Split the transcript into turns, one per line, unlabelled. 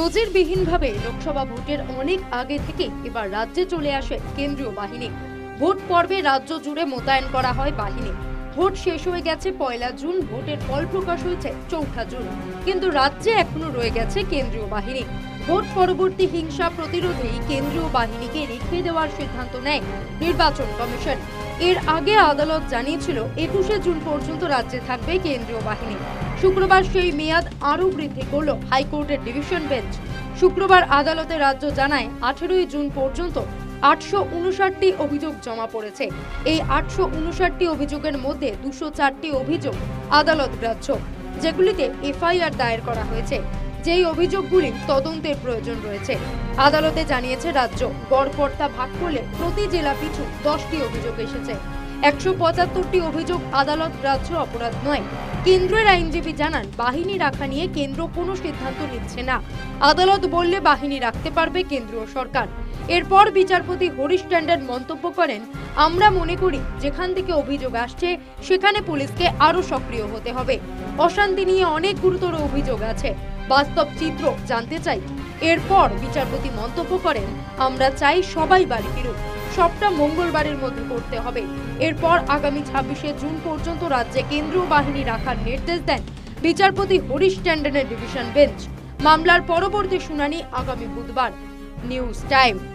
নজিরবিহীনভাবে লোকসভা ভোটের অনেক আগে থেকে এবার রাজ্যে চলে আসে কেন্দ্রীয় বাহিনী। ভোট পর্বে রাজ্য জুড়ে মোতায়েন করা হয় বাহিনী। ভোট শেষ হয়ে গেছে 1 জুন, ভোটের ফল প্রকাশ হয়েছে 4 জুন, কিন্তু রাজ্যে এখনো রয়ে গেছে কেন্দ্রীয় বাহিনী। ভোট পরবর্তী হিংসা প্রতিরোধেই কেন্দ্রীয় বাহিনীকে রেখে দেওয়ার সিদ্ধান্ত নেয় নির্বাচন কমিশন। এর আগে আদালত জানিয়েছিল 21 জুন পর্যন্ত রাজ্যে থাকবে কেন্দ্রীয় বাহিনী। শুক্রবার সেই মেয়াদ আরও বৃদ্ধি করল হাইকোর্টের ডিভিশন বেঞ্চ। শুক্রবার আদালতে রাজ্য জানায় 18 জুন পর্যন্ত 859টি অভিযোগ জমা পড়েছে। এই 859টি অভিযোগের মধ্যে 204টি অভিযোগ আদালত গ্রাহ্য, যেগুলিতে এফআইআর দায়ের করা হয়েছে। যেই অভিযোগগুলি তদন্তের প্রয়োজন রয়েছে। আদালতে জানিয়েছে রাজ্য গড়পড়তা ভাগ করলে প্রতি জেলা পিছু 10টি অভিযোগ এসেছে। 175টি অভিযোগ আদালত গ্রাহ্য অপরাধ নয়। কেন্দ্রের আইনজীবী জানান, বাহিনী রাখা নিয়ে কেন্দ্র কোনো সিদ্ধান্ত নিচ্ছে না। আদালত বললে বাহিনী রাখতে পারবে কেন্দ্রীয় সরকার। এরপর বিচারপতি হরিশ ট্যান্ডন মন্তব্য করেন, আমরা মনে করি যেখান থেকে অভিযোগ আসছে সেখানে পুলিশকে আরো সক্রিয় হতে হবে। অশান্তি নিয়ে অনেক গুরুতর অভিযোগ আছে, বাস্তব চিত্র জানতে চাই। এরপর বিচারপতি মন্তব্য করেন, আমরা চাই সবাই বাড়ি ফিরুক, সবটা মঙ্গলবারের মধ্যে করতে হবে। এরপর আগামী 26 জুন পর্যন্ত রাজ্যে কেন্দ্রীয় বাহিনী রাখার নির্দেশ দেন বিচারপতি হরিশ ট্যান্ডনের ডিভিশন বেঞ্চ। মামলার পরবর্তী শুনানি আগামী বুধবার। News time.